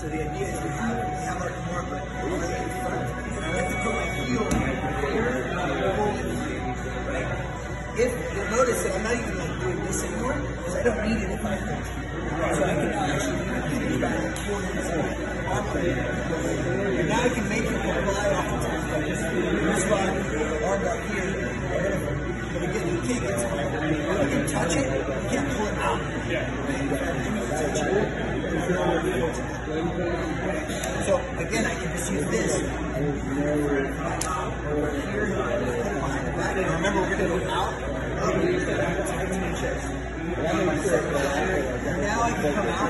So the idea is we have our Kimura, but we're right in front. And I like to put my heel here and pull it, right? If you'll notice that I'm not even like doing this anymore, because I don't need it if I want. So I can now actually push back and pull it inside. And now I can make it fly off the top like this. This spot, arm bar here, whatever. But again, you can't get to it. You can touch it, you can't pull it out. So again, I can just use this. Here, behind the back. And remember, we're going to go out. Now I can come out.